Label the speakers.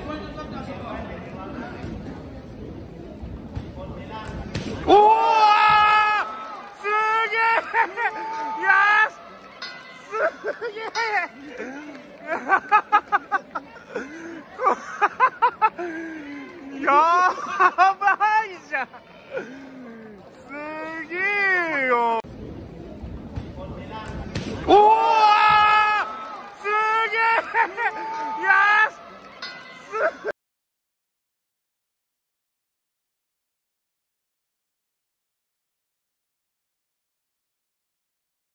Speaker 1: おお、すげえ、よし、すげえやばいじゃん、すげえよ。おお、すげえ、よし。